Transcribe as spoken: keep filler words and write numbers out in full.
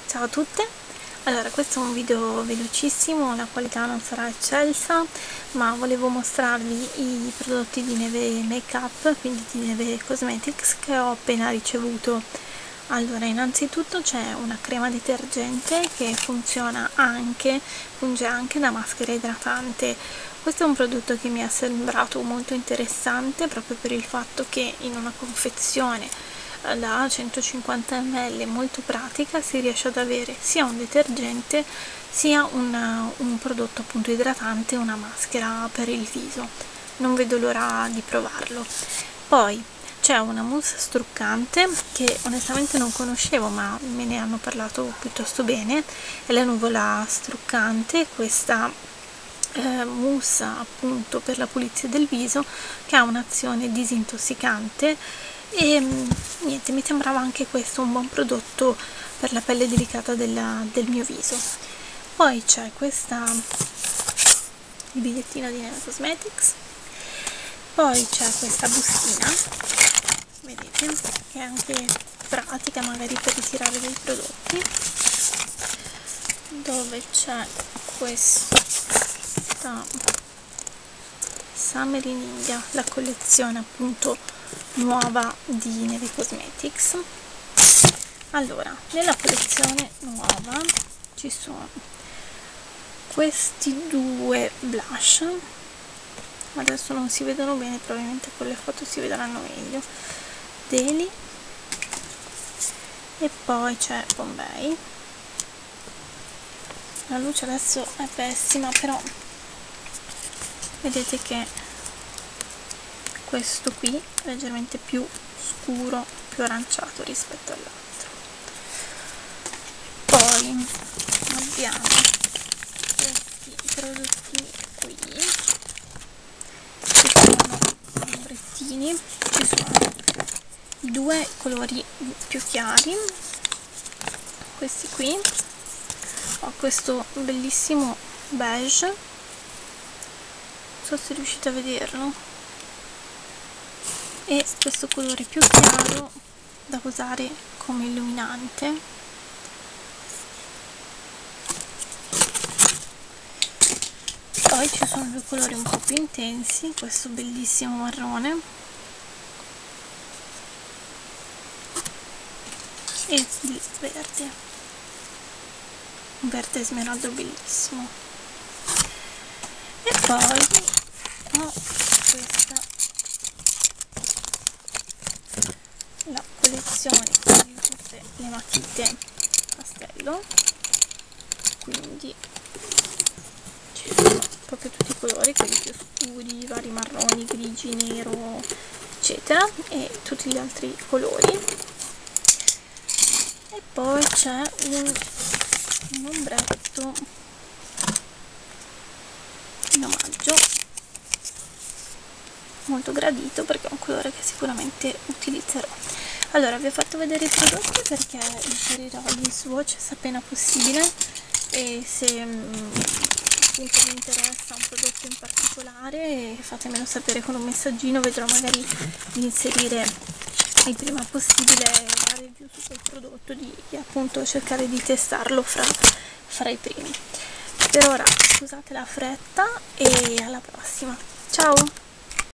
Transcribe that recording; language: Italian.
Ciao a tutte, allora questo è un video velocissimo, la qualità non sarà eccelsa, ma volevo mostrarvi i prodotti di Neve Makeup, quindi di Neve Cosmetics, che ho appena ricevuto. Allora, innanzitutto c'è una crema detergente che funziona anche, funge anche da maschera idratante. Questo è un prodotto che mi è sembrato molto interessante proprio per il fatto che in una confezione da centocinquanta millilitri molto pratica si riesce ad avere sia un detergente sia un, un prodotto appunto idratante, una maschera per il viso. Non vedo l'ora di provarlo. Poi c'è una mousse struccante che onestamente non conoscevo, ma me ne hanno parlato piuttosto bene. È la nuvola struccante, questa eh, mousse appunto per la pulizia del viso, che ha un'azione disintossicante e niente, mi sembrava anche questo un buon prodotto per la pelle delicata della, del mio viso. Poi c'è questa, il bigliettino di Neve Cosmetics, poi c'è questa bustina, vedete, che è anche pratica magari per ritirare dei prodotti, dove c'è questa Summer in India, la collezione appunto nuova di Neve Cosmetics. Allora, nella collezione nuova ci sono questi due blush, adesso non si vedono bene, probabilmente con le foto si vedranno meglio, Deli, e poi c'è Bombay. La luce adesso è pessima, però vedete che questo qui è leggermente più scuro, più aranciato rispetto all'altro. Poi abbiamo questi prodottini qui, ci sono ombrettini, ci sono due colori più chiari, questi qui, ho questo bellissimo beige, non so se riuscite a vederlo, e questo colore più chiaro da usare come illuminante. Poi ci sono due colori un po' più intensi, questo bellissimo marrone e il verde, un verde smeraldo bellissimo. E poi ho questa, la collezione di tutte le matite pastello, quindi ci sono proprio tutti i colori, quelli più scuri, vari marroni, grigi, nero eccetera, e tutti gli altri colori. E poi c'è un, un ombretto in omaggio molto gradito perché è un colore che sicuramente utilizzerò. Allora, vi ho fatto vedere i prodotti perché inserirò gli swatch se appena possibile, e se mh, appunto vi interessa un prodotto in particolare fatemelo sapere con un messaggino, vedrò magari di inserire il prima possibile la review su quel prodotto, di, di appunto cercare di testarlo fra, fra i primi. Per ora scusate la fretta e alla prossima, ciao!